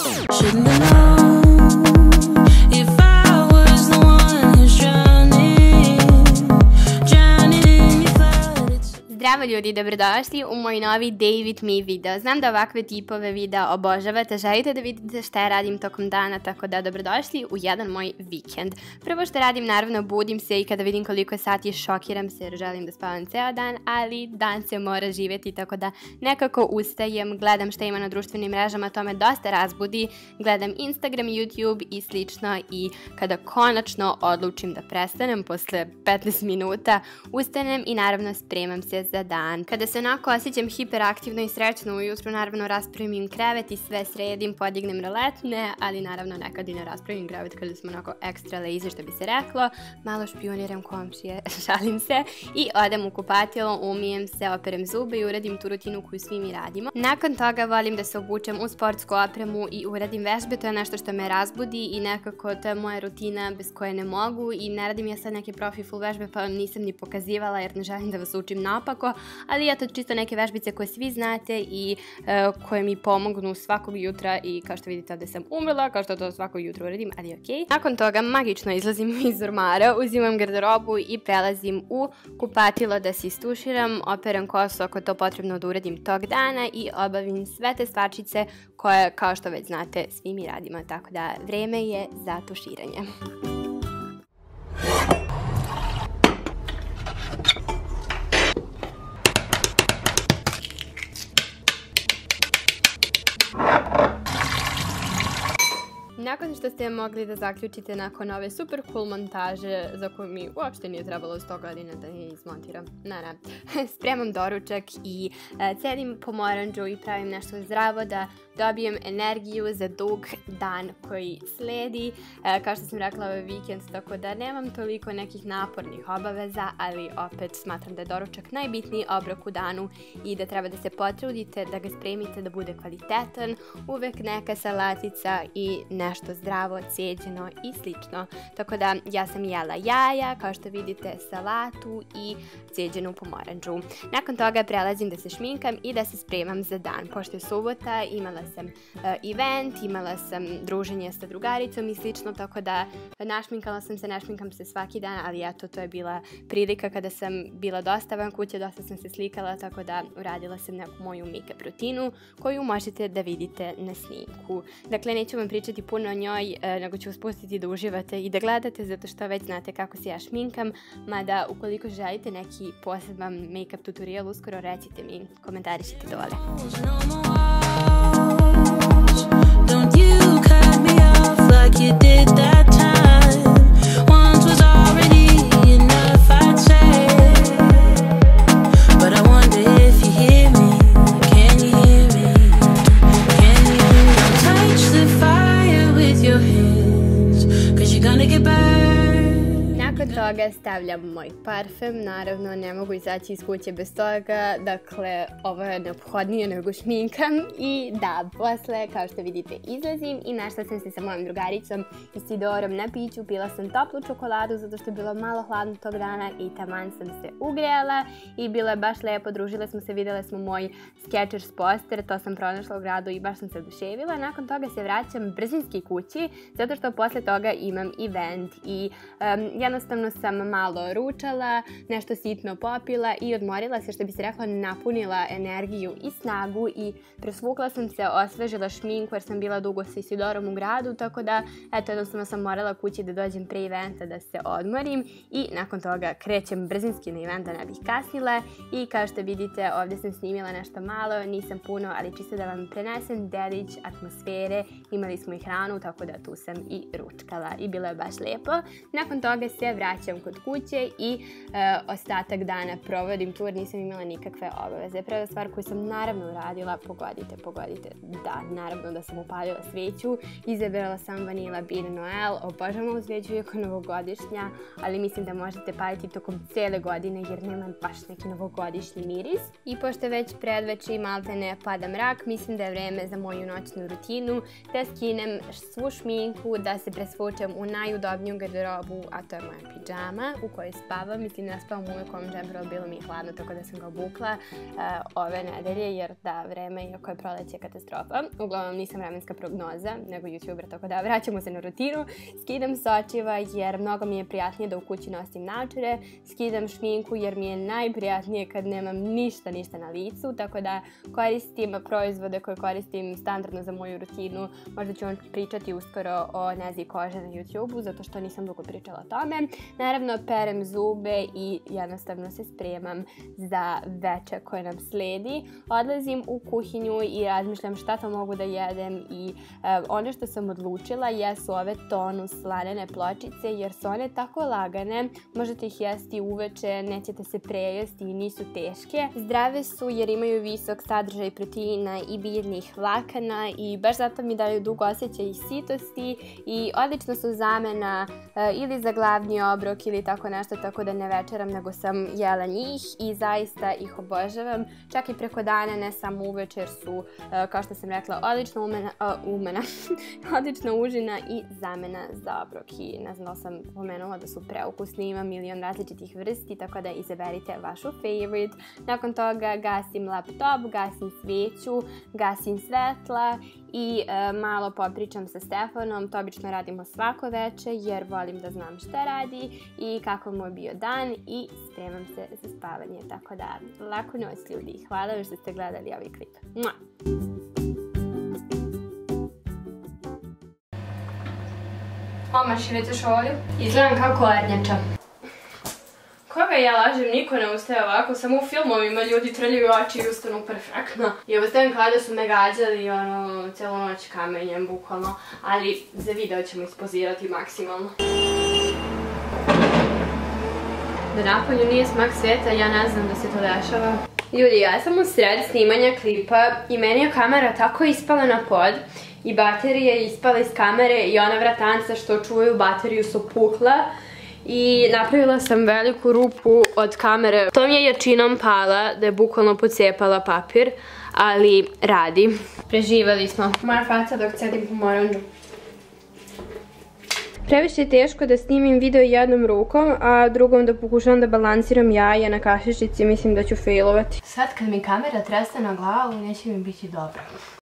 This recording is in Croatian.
Shouldn't have known if I was the one who's drowning in your flood. Zdravo ljudi, dobrodošli u moj novi Day with me video. Znam da ovakve tipove videa obožavate, želite da vidite šta ja radim tokom dana, tako da dobrodošli u jedan moj vikend. Prvo što radim, naravno, budim se i kada vidim koliko je sati šokiram se jer želim da spavam ceo dan, ali dan se mora živjeti, tako da nekako ustajem, gledam šta ima na društvenim mrežama, to me dosta razbudi, gledam Instagram, YouTube i slično i kada konačno odlučim da prestanem posle 15 minuta, ustanem i naravno spremam se za dan. Kada se onako osjećam hiperaktivno i srećno ujutru, naravno raspravim krevet i sve sredim, podignem roletne, ali naravno nekad i ne raspravim krevet kada sam onako ekstra lazy, što bi se reklo, malo špioniram komšije, šalim se, i odem u kupatilo, umijem se, operem zube i uradim tu rutinu koju svi mi radimo. Nakon toga volim da se obučem u sportsku opremu i uradim vežbe, to je nešto što me razbudi i nekako to je moja rutina bez koje ne mogu i ne radim ja sad neke profi full vežbe pa vam nisam ni pokazivala jer ne želim da vas učim naopako, ali eto čisto neke vežbice koje svi znate i koje mi pomognu svakog jutra i kao što vidite ovdje sam umrla, kao što to svakog jutra uradim, ali okej. Nakon toga magično izlazim iz ormara, uzimam garderobu i prelazim u kupatilo da se istuširam, operam kosu ako je to potrebno da uradim tog dana i obavim sve te stvarčice koje, kao što već znate, svi mi radimo, tako da vreme je za tuširanje. Nakon što ste mogli da zaključite nakon ove super cool montaže za koju mi uopšte nije trebalo 100 godina da je izmontiram, ne, spremam doručak i cedim pomoranđu i pravim nešto zdravo da dobijem energiju za dug dan koji sledi. Kao što sam rekla, ovaj vikend, tako da nemam toliko nekih napornih obaveza, ali opet smatram da je doručak najbitniji obrok u danu i da treba da se potrudite da ga spremite da bude kvalitetan, uvek neka salatica i nešto zdravo, cijeđeno i slično. Tako da ja sam jela jaja, kao što vidite salatu i cijeđenu pomoranđu. Nakon toga prelazim da se šminkam i da se spremam za dan. Pošto je subota, imala sam event, imala sam druženje sa drugaricom i slično, tako da našminkala sam se, ne šminkam se svaki dan, ali eto, to je bila prilika kada sam bila dosta van kuće, dosta sam se slikala, tako da uradila sam neku moju make-up rutinu koju možete da vidite na snimku. Dakle, neću vam pričati puno o njoj, nego ću vas pustiti da uživate i da gledate, zato što već znate kako se ja šminkam, mada ukoliko želite neki poseban make-up tutorial uskoro, recite mi, komentarišite dole. Don't you cut me off like you did that time. Once was already enough, I'd say. But I wonder if you hear me. Can you hear me? Can you touch the fire with your hands? 'Cause you're gonna get burned. Nakon toga stavljam moj parfem, naravno ne mogu izaći iz kuće bez toga, dakle ovo je neophodnije nego šminkam i da, posle kao što vidite izlazim i našla sam se sa mojom drugaricom Isidorom na piću, pila sam toplu čokoladu zato što je bilo malo hladno tog dana i taman sam se ugrejala i bilo je baš lepo, družile smo se, vidjele smo moj Skechers poster, to sam pronašla u gradu i baš sam se oduševila. Nakon toga se vraćam brzinski kući zato što posle toga imam event i jednostavno sam malo ručala, nešto sitno popila i odmorila se, što bi se rekla, napunila energiju i snagu i presvukla sam se, osvežila šminku jer sam bila dugo sa Isidorom u gradu, tako da eto, jednostavno sam morala kući da dođem pre eventa da se odmorim i nakon toga krećem brzinski na event da ne bih kasnila i kao što vidite ovdje sam snimila nešto malo, nisam puno, ali čisto da vam prenesem delić atmosfere, imali smo i hranu, tako da tu sam i ručkala i bilo je baš lepo. Nakon toga se vraćam kod kuće i ostatak dana provodim tu jer nisam imala nikakve obaveze. Prva stvar koju sam naravno uradila, pogodite, da, naravno da sam upalila sveću, izabrala sam Vanilla Bean Noel, obožavam ovu sveću iako novogodišnja, ali mislim da možete paliti tokom cijele godine jer nema baš neki novogodišnji miris. I pošto već predveče i maltene pada mrak, mislim da je vreme za moju noćnu rutinu, da skinem svu šminku, da se presvučem u najudobniju garderobu, a to je moja pidžama. pidžama u kojoj spavam. Mislim, ne spavam uvijek ovom džemperu, bilo mi je hladno, tako da sam ga obukla ove nedelje, jer da, vreme, iako je proleće, katastrofa. Uglavnom, nisam vremenska prognoza, nego youtuber, tako da vraćamo se na rutinu. Skidam sočiva jer mnogo mi je prijatnije da u kući nosim naočare. Skidam šminku jer mi je najprijatnije kad nemam ništa na licu, tako da koristim proizvode koje koristim standardno za moju rutinu. Možda ću vam pričati uskoro o nezi kože na YouTube-u, zato što nisam dugo pričala o tome. Naravno, perem zube i jednostavno se spremam za večer koje nam sledi. Odlazim u kuhinju i razmišljam šta to mogu da jedem i ono što sam odlučila jesu ove Tonus slanene pločice, jer su one tako lagane, možete ih jesti uveče, nećete se prejesti i nisu teške. Zdrave su jer imaju visok sadržaj proteina i biljnih vlakana i baš zato mi daju dug osjećaj sitosti i odlično su zamena ili za glavni obrok ili tako nešto, tako da ne večeram nego sam jela njih i zaista ih obožavam. Čak i preko dana, ne samo uveče, jer su, kao što sam rekla, odlična užina i zamena za obrok. I ne znam da sam pomenula da su preukusni, ima milion različitih vrsti, tako da izaberite vašu favorite. Nakon toga gasim laptop, gasim sveću, gasim svetla i malo popričam sa Stefanom. To obično radimo svako večer jer volim da znam šta radi i kako mu je bio dan i spremam se za spavanje. Tako da, laku noć ljudi. Hvala što ste gledali ovaj klip. Mua! Mama, širećeš olju? Izgledam kao kornjača. Koga ja lažem, niko ne ustaje ovako, samo u filmovima ljudi trljaju oči i ustanu perfektno. I ovo stavim kao da su me gađali cijelu noć kamenjem, bukvalno. Ali za video ćemo ispozirati maksimalno. Da napolju nije smak sveta, ja ne znam da se to dešava. Ljudi, ja sam u sred snimanja klipa i meni je kamera tako ispala na pod i baterija je ispala iz kamere i ona vratanca što čuvaju bateriju su pukla. I napravila sam veliku rupu od kamere. To mi je jačinom pala, da je bukvalno pocijepala papir, ali radi. Preživali smo. Moja faca dok cedim pomoranđu. Previše je teško da snimim video jednom rukom, a drugom da pokušavam da balansiram jaja na kašičici, mislim da ću failovati. Sad kad mi kamera treste na glavu, neće mi biti dobro.